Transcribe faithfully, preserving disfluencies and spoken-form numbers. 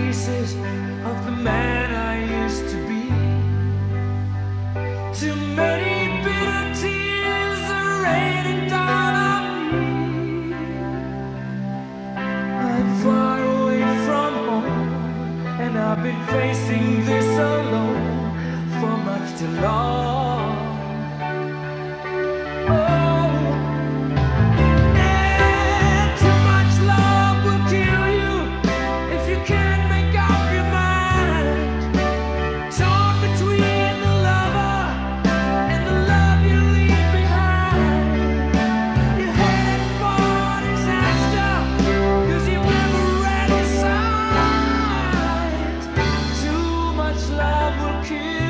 pieces of the man I used to be. Too many bitter tears are raining down on me. I'm far away from home, and I've been facing this alone for much too long. Oh, and too much love will kill you if you can't make up your mind. Torn between the lover and the love you leave behind. You're headed for disaster, 'cause you've never read the signs. Too much love will kill